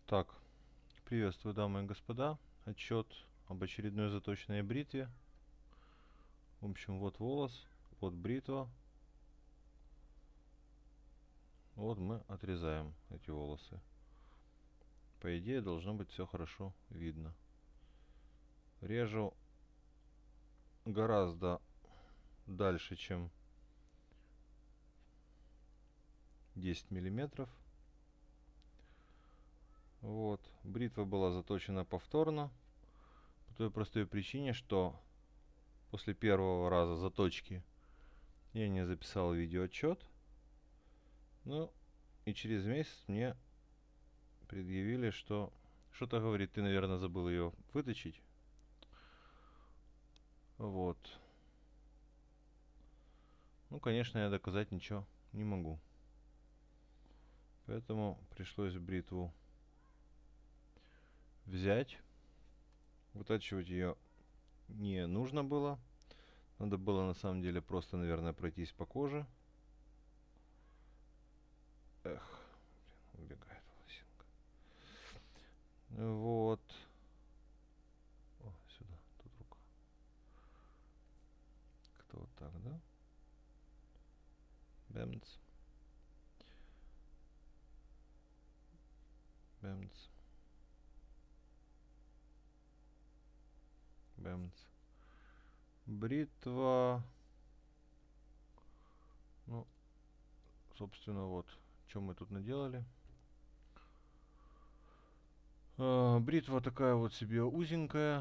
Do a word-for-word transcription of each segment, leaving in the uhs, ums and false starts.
Так, приветствую, дамы и господа. Отчет об очередной заточенной бритве. В общем, вот волос, вот бритва. Вот мы отрезаем эти волосы. По идее, должно быть все хорошо видно. Режу гораздо дальше, чем десять миллиметров. Вот. Бритва была заточена повторно. По той простой причине, что после первого раза заточки я не записал видеоотчет. Ну, и через месяц мне предъявили, что что-то говорит, ты, наверное, забыл ее выточить. Вот. Ну, конечно, я доказать ничего не могу. Поэтому пришлось бритву взять. Вытачивать ее не нужно было. Надо было на самом деле просто, наверное, пройтись по коже. Эх, блин, убегает волосинка. Вот. О, сюда, тут рука. Как-то вот так, да? Бэмц. Бэмц. Бэмц. Бритва. Ну, собственно, вот, что мы тут наделали. А, бритва такая вот себе узенькая.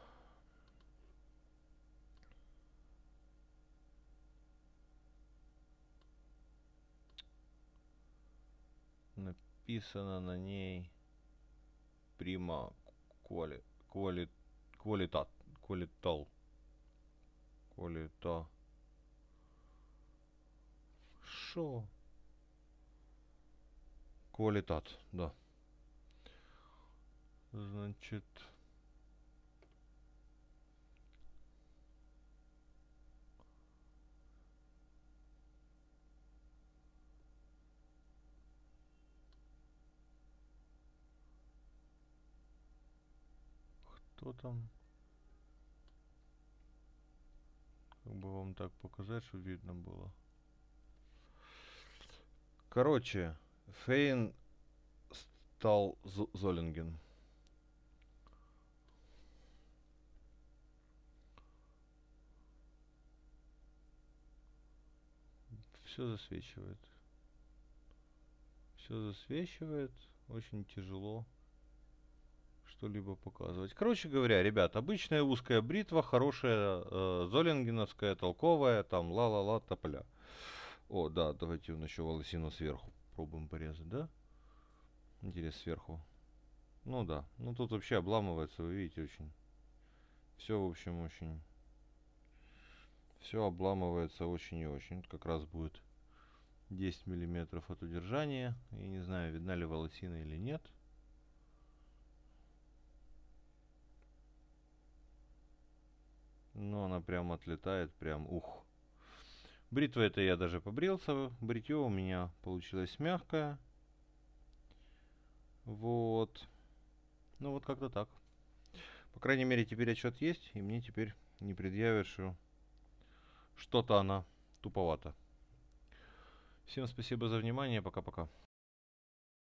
Написано на ней Prima Quali, Quali, Qualitat, Qualital, Qualita. Шо? Qualitat, да. Значит, кто там? Как бы вам так показать, чтобы видно было. Короче, Фейн стал Золинген. Все засвечивает. Все засвечивает. Очень тяжело что-либо показывать. Короче говоря, ребят, обычная узкая бритва, хорошая, э, золингеновская, толковая, там ла-ла-ла, тополя. О, да, давайте еще волосину сверху пробуем порезать, да? Интересно, сверху. Ну да, ну тут вообще обламывается, вы видите, очень. Все, в общем, очень. Все обламывается очень и очень. Тут как раз будет десять миллиметров от удержания. Я не знаю, видна ли волосина или нет. Но она прям отлетает, прям ух. Бритва это я даже побрился. Бритье у меня получилось мягкое. Вот. Ну вот как-то так. По крайней мере теперь отчет есть. И мне теперь не предъявят, что что-то она туповата. Всем спасибо за внимание. Пока-пока.